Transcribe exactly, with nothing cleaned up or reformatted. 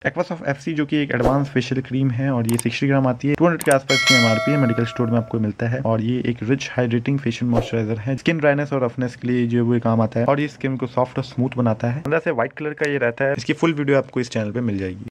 Aqua soft F C जो कि एक एडवांस फेशियल क्रीम है और ये सिक्सटी ग्राम आती है। टू हंड्रेड के आसपास की एमआरपी है, मेडिकल स्टोर में आपको मिलता है। और ये एक रिच हाइड्रेटिंग फेशियल मॉइस्चराइजर है, स्किन ड्राइनेस और रफनेस के लिए जो वो काम आता है और ये स्किन को सॉफ्ट और स्मूथ बनाता है। अंदर से व्हाइट कलर का ये रहता है। इसकी फुल वीडियो आपको इस चैनल पे मिल जाएगी।